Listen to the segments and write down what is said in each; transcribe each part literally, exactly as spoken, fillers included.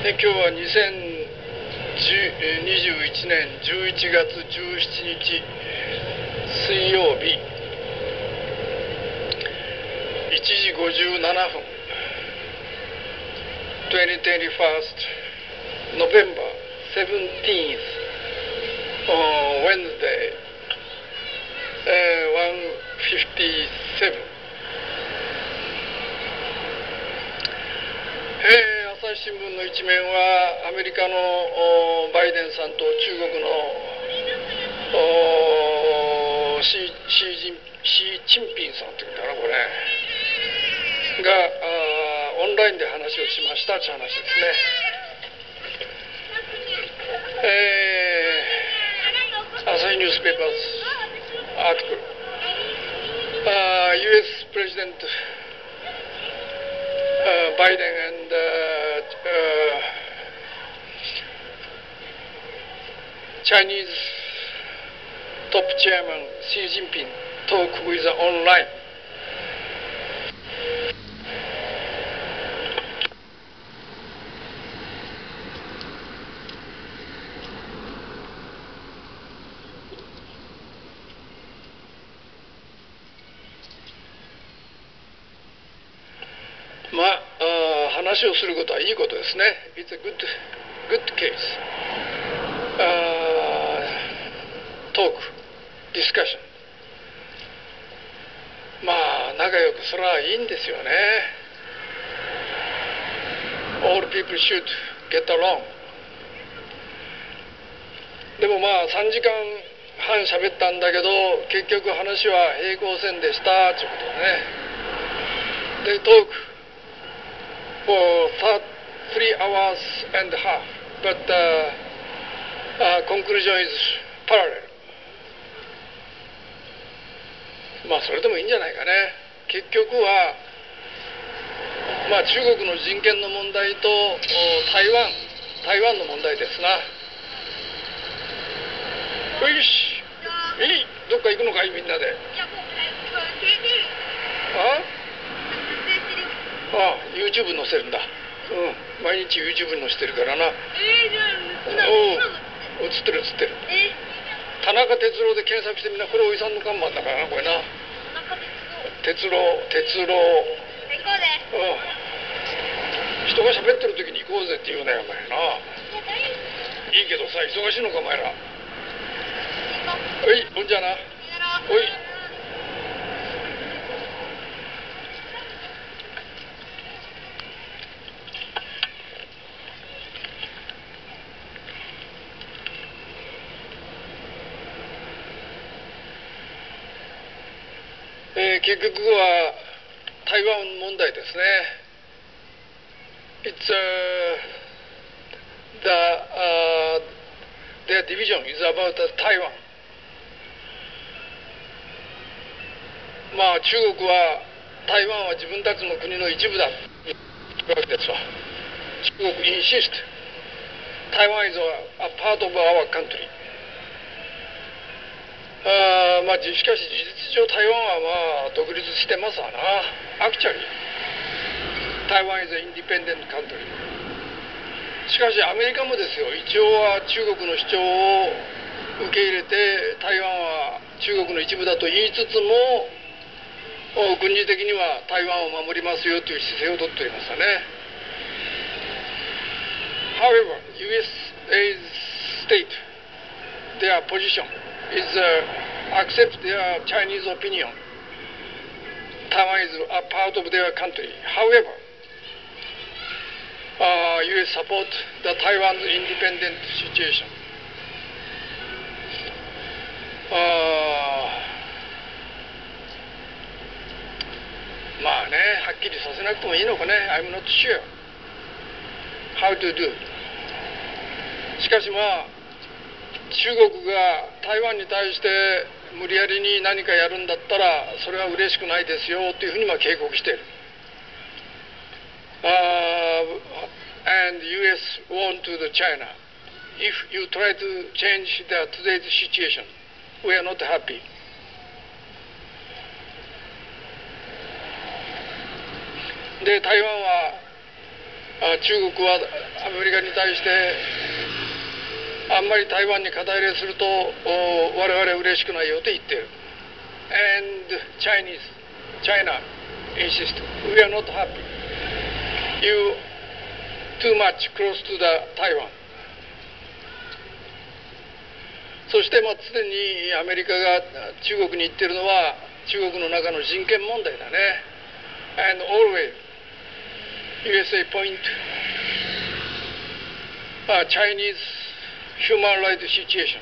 で今日はにせんにじゅういちねんじゅういちがつじゅうしちにち水曜日いちじごじゅうななふん にせんにじゅういち November seventeenth uh, Wednesday uh, one fifty-seven えー朝日新聞の一面はアメリカのバイデンさんと中国のシー・シージンシーチンピンさんっていうかなこれがオンラインで話をしましたって話ですね。えー、朝日ニュースペーパーズアーティクル、uh, ユーエス President uh, Biden and uh, uh, Chinese top chairman Xi Jinping talk with online. まあ、あ話をすることはいいことですね。It's a good, good case. Uh, talk, discussion. まあ仲良くそれはいいんですよね。All people should get along. でもまあさんじかんはん喋ったんだけど結局話は平行線でしたということでね。They talk for three hours and a half, but uh, uh, conclusion is parallel. まあそれでもいいんじゃないかね。結局はまあ中国の人権の問題と台湾台湾の問題ですな。よし、いい、どっか行くのかいみんなで。ああ、YouTube 載せるんだ。うん、毎日 YouTube 載せてるからな。おお、映ってる映ってる。田中哲郎で検索してみんな、これおじさんの看板だからな、これな。哲郎、哲郎。うん。人が喋ってる時に行こうぜって言うなよ、お前な。いいけどさ、忙しいのか、お前ら。おい、ほんじゃな。おい。えー、結局は台湾問題ですね。It's、uh, the、uh, their division is about Taiwan. まあ中国は台湾は自分たちの国の一部だというわけですわ。中国 insist Taiwan is a, a part of our country. あまあ、しかし事実上台湾はまあ独立してますわな。Actually, Taiwan is an independent country. しかしアメリカもですよ、一応は中国の主張を受け入れて台湾は中国の一部だと言いつつも軍事的には台湾を守りますよという姿勢をとっておりましたね。However, ユーエス state their position is、uh, accept their Chinese opinion. Taiwan is a part of their country. However, uh, ユーエス support the Taiwan's independent situation. Uh, まあね、はっきりさせなくてもいいのかね。I'm not sure how to do. しかしまあ中国が台湾に対して無理やりに何かやるんだったらそれは嬉しくないですよというふうにまあ警告している。Uh, and ユーエス warned to the China, if you try to change the today's situation, we are not happy. で台湾はあ中国はアメリカに対してあんまり台湾に肩入れすると我々嬉しくないよと言っている。And Chinese, China insist, we are not happy. You too much close to the Taiwan. そしてまあ常にアメリカが中国に言ってるのは中国の中の人権問題だね。And alwaysユーエスエー point uh, Chinese human rights situation.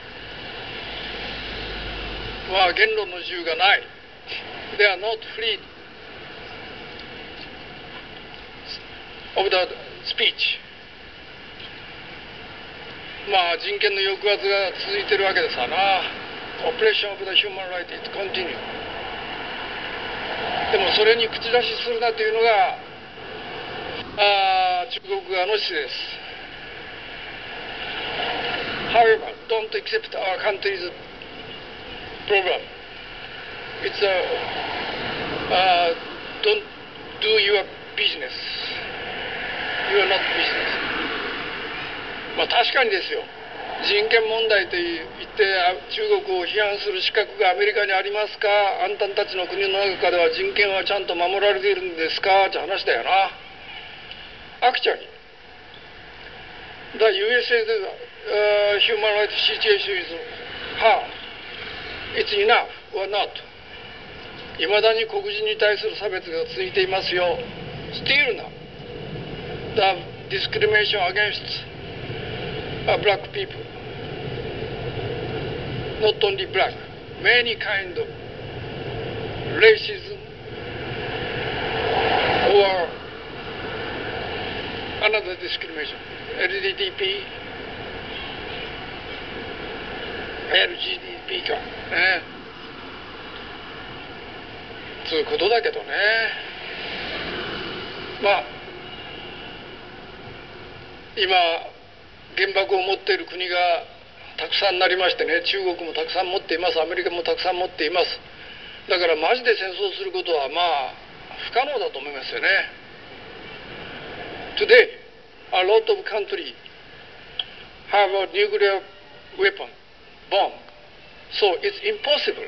まあ言論の自由がない。They are not free of the speech. まあ人権の抑圧が続いてるわけですわな。Oppression of the human right is continue. でもそれに口出しするなというのがあ中国側の姿勢です。However, don't accept our country's problem. It's a uh, don't do your business. You are not business. まあ確かにですよ。人権問題と言って中国を批判する資格がアメリカにありますか。あんたたちの国の中では人権はちゃんと守られているんですかって話だよな。Actually, the ユーエスエー、uh, human rights situation is hard. It's enough or not. いまだに黒人に対する差別が続いていますよ。Still now, the discrimination against uh, black people, not only black, many kind of racism or another discrimination, エルジーティーピー、エルジーティーピー かね、つうことだけどね。まあ今原爆を持っている国がたくさんになりましてね、中国もたくさん持っています、アメリカもたくさん持っています。だからマジで戦争することはまあ不可能だと思いますよね。Today, a lot of countries have a nuclear weapon, bomb, so it's impossible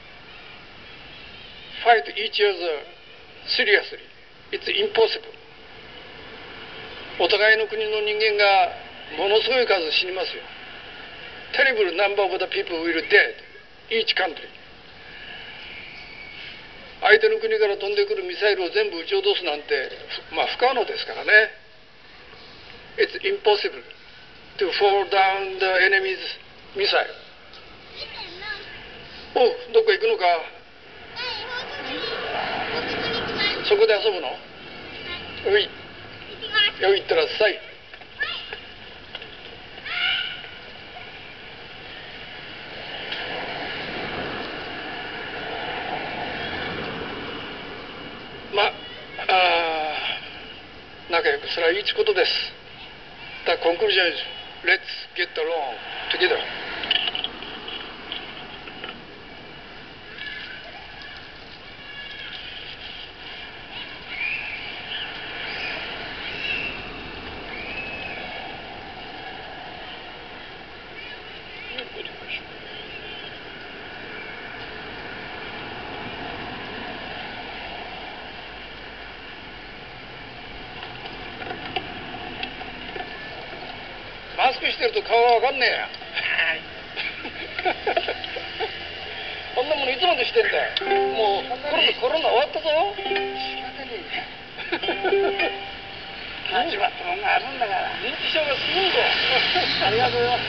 fight each other seriously. It's impossible. お互いの国の人間がものすごい数死にますよ。Terrible number of the people will dead, each country. 相手の国から飛んでくるミサイルを全部撃ち落とすなんて、まあ不可能ですからね。It's impossible to fall down the enemy's missile. おう、どっか行くのか。そこで遊ぶの？おい、よいってらっしゃい。まあ、仲良くすらいいちことです。The conclusion is, let's get along together. マスクしてると顔がわかんねえや。こんなものいつまでしてんだよ。もうコロナ、コロナ終わったぞ。 始まったもんがあるんだから。 認知症がすごいぞ。 ありがとうよ。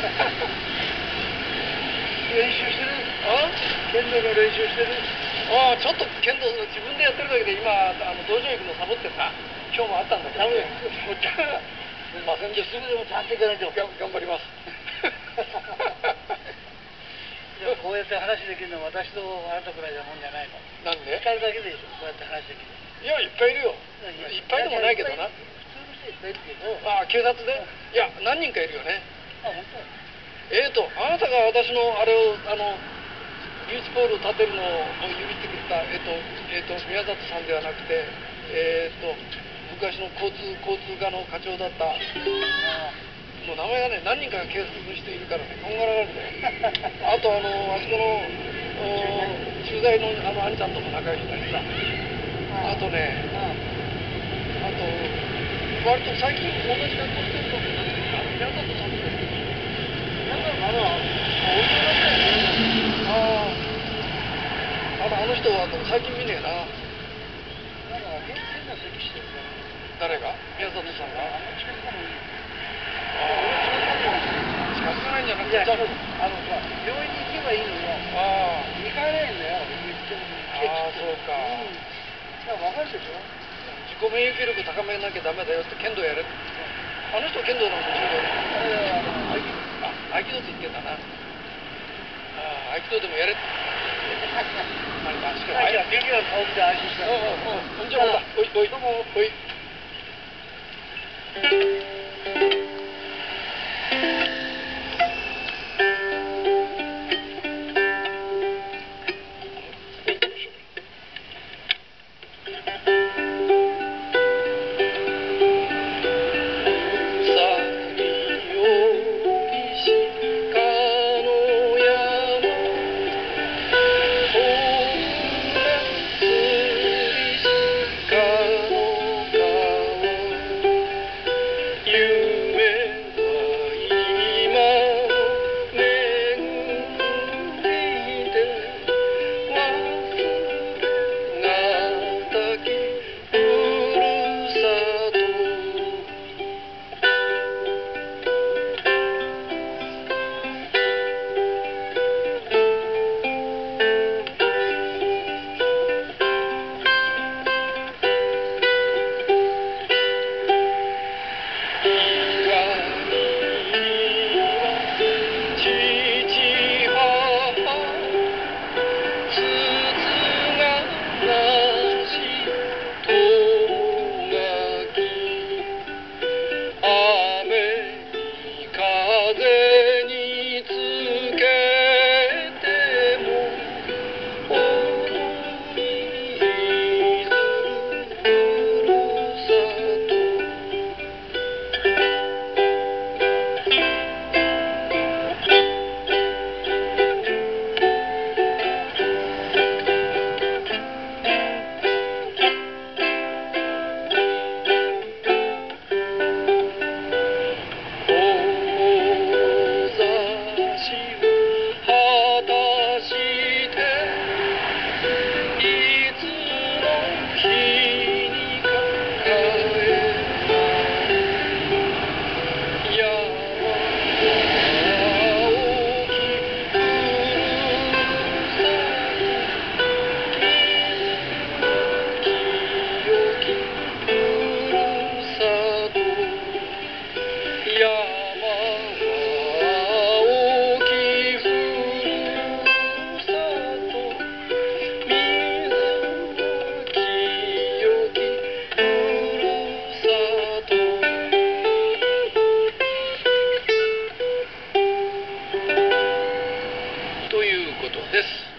練習してる。 あ？ 剣道の練習してる。 ああ、ちょっと剣道自分でやってるだけで今あの道場行くのサボってさ。今日もあったんだけど、ね。もうじゃあすみませんでした。 すぐでもちゃんと行かないと。 頑張ります。 でもこうやって話できるのは私とあなたくらいなもんじゃないの。 なんで？ ふたりだけでしょ。こうやって話できる。 いや、いっぱいいるよ。いっぱいでもないけどな。 普通の人いっぱいいるけど。 ああ、警察で？いや、何人かいるよね。 あ、本当。 えーと、あなたが私のあれを、あの、ビーチポールを立てるのを許してくれた、えーと、えーと、宮里さんではなくて、えーと、 昔の交通交通課の課長だった。もう名前がね、何人か警察の人いるからね、こんがらがるんだよ。あとあのあそこの駐在のあのあんちゃんとも仲良しだしさ。あとね、あと割と最近同じ学校してるとなんていうか、宮里さんって宮里あの大人だったよね。ああ、あのあの人は最近見ねえな。 なんか変な席してるから。 誰が？宮里さんが？ あんま近づかない。 近づかないんじゃなくて、 いや、あのさ、病院に行けばいいのよ。 ああ、 行かないんだよ。 ああ、そうか。 うん。いや、わかるでしょ。 自己免疫力高めなきゃダメだよって剣道やれ。あの人剣道なのか柔道なのか。あ、合気道って言ってんだな。ああ、合気道でもやれ。なんか、しかも、 あいや、元気な顔して安心した。 ほんじゃ、また、おい、おい、どうも、おい。ということです。